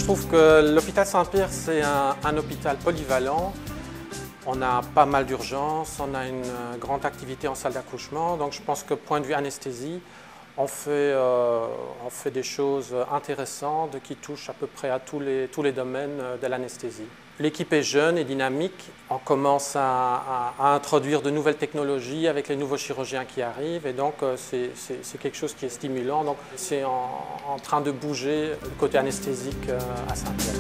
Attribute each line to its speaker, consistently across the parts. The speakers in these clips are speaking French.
Speaker 1: Je trouve que l'hôpital Saint-Pierre, c'est un hôpital polyvalent. On a pas mal d'urgences, on a une grande activité en salle d'accouchement. Donc je pense que point de vue anesthésie, on fait des choses intéressantes qui touchent à peu près à tous les domaines de l'anesthésie. L'équipe est jeune et dynamique. On commence à introduire de nouvelles technologies avec les nouveaux chirurgiens qui arrivent. Et donc, c'est quelque chose qui est stimulant. Donc, c'est en train de bouger le côté anesthésique à Saint-Pierre.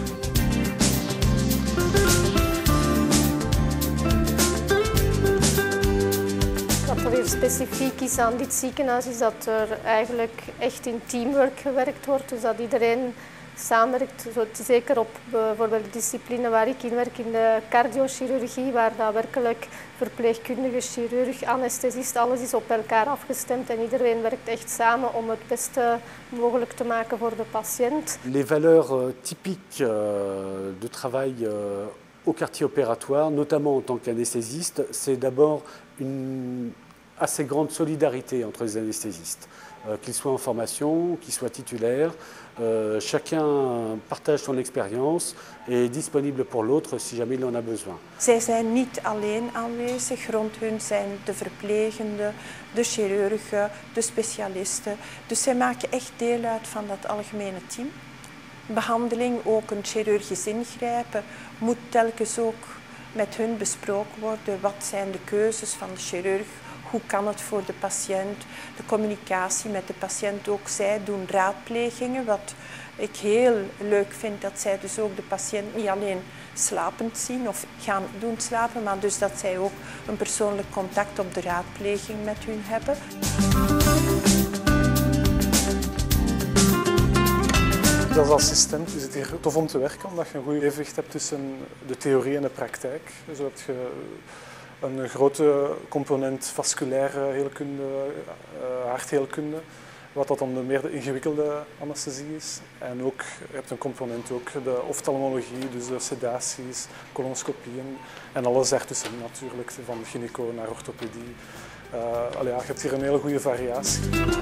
Speaker 2: Wat er weer specifiek is aan dit ziekenhuis is dat er eigenlijk echt in teamwork gewerkt wordt. Dus dat iedereen samenwerkt, zeker op bijvoorbeeld de discipline waar ik in werk, in de cardiochirurgie, waar dat werkelijk verpleegkundige, chirurg, anesthesist, alles is op elkaar afgestemd en iedereen werkt echt samen om het beste mogelijk te maken voor de patiënt.
Speaker 3: Les valeurs typiques de travail au quartier opératoire, notamment en tant qu'anesthésiste, c'est d'abord une assez grande solidarité entre les anesthésistes, qu'ils soient en formation, qu'ils soient titulaires. Chacun partage son expérience et est disponible pour l'autre si jamais il en a besoin.
Speaker 4: Zij zijn niet alleen aanwezig, rond hun zijn de verplegenden, de chirurgen, de specialisten. Dus zij maken echt deel uit van dat algemene team. Behandeling, ook een chirurgisch ingrijpen, moet telkens ook met hun besproken worden. Wat zijn de keuzes van de chirurg? Hoe kan het voor de patiënt? De communicatie met de patiënt, ook zij doen raadplegingen. Wat ik heel leuk vind, dat zij dus ook de patiënt niet alleen slapend zien of gaan doen slapen, maar dus dat zij ook een persoonlijk contact op de raadpleging met hun hebben.
Speaker 5: Als assistent is het hier tof om te werken, omdat je een goed evenwicht hebt tussen de theorie en de praktijk. Zo heb je een grote component vasculaire heelkunde, hartheelkunde, wat dat dan meer de ingewikkelde anesthesie is. En ook, je hebt een component ook de oftalmologie, dus de sedaties, colonoscopieën en alles daartussen natuurlijk, van gyneco naar orthopedie. Je hebt hier een hele goede variatie.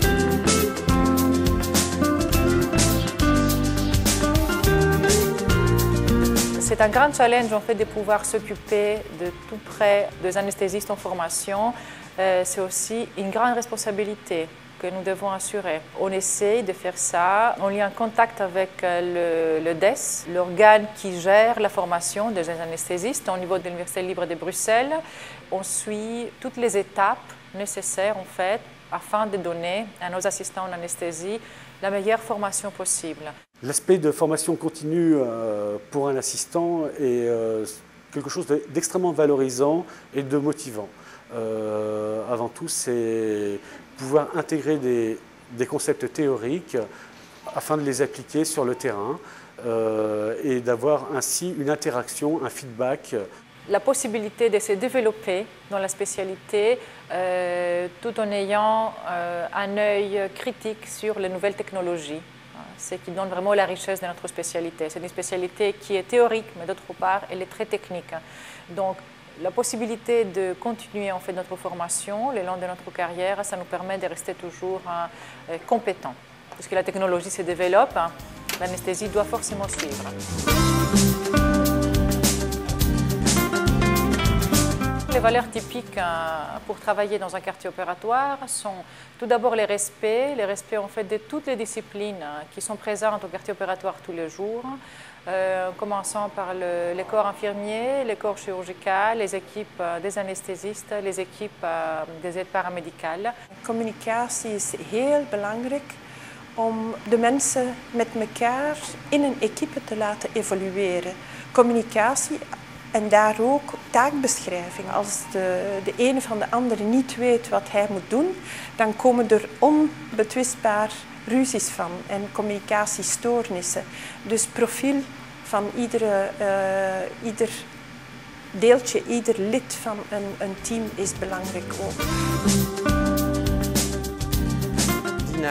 Speaker 6: C'est un grand challenge en fait de pouvoir s'occuper de tout près des anesthésistes en formation. C'est aussi une grande responsabilité que nous devons assurer. On essaie de faire ça, on est en contact avec le DES, l'organe qui gère la formation des anesthésistes au niveau de l'Université libre de Bruxelles. On suit toutes les étapes nécessaires en fait afin de donner à nos assistants en anesthésie la meilleure formation possible.
Speaker 3: L'aspect de formation continue pour un assistant est quelque chose d'extrêmement valorisant et de motivant. Avant tout, c'est pouvoir intégrer des concepts théoriques afin de les appliquer sur le terrain et d'avoir ainsi une interaction, un feedback.
Speaker 6: La possibilité de se développer dans la spécialité tout en ayant un œil critique sur les nouvelles technologies. C'est qui donne vraiment la richesse de notre spécialité. C'est une spécialité qui est théorique, mais d'autre part, elle est très technique. Donc, la possibilité de continuer en fait notre formation le long de notre carrière, ça nous permet de rester toujours compétents. Puisque la technologie se développe, l'anesthésie doit forcément suivre. Les valeurs typiques pour travailler dans un quartier opératoire sont tout d'abord les respects en fait de toutes les disciplines qui sont présentes au quartier opératoire tous les jours, en commençant par les corps infirmiers, les corps chirurgicaux, les équipes des anesthésistes, les équipes des aides paramédicales.
Speaker 4: Communicatie is heel belangrijk om de mensen met elkaar in een equipe te laten evolueren. Communicatie. En daar ook taakbeschrijving. Als de ene van de andere niet weet wat hij moet doen, dan komen er onbetwistbaar ruzies van en communicatiestoornissen. Dus profiel van ieder deeltje, ieder lid van een team is belangrijk ook.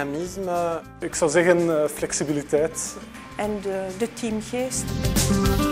Speaker 1: Dynamisme.
Speaker 5: Ik zou zeggen flexibiliteit.
Speaker 4: En de teamgeest.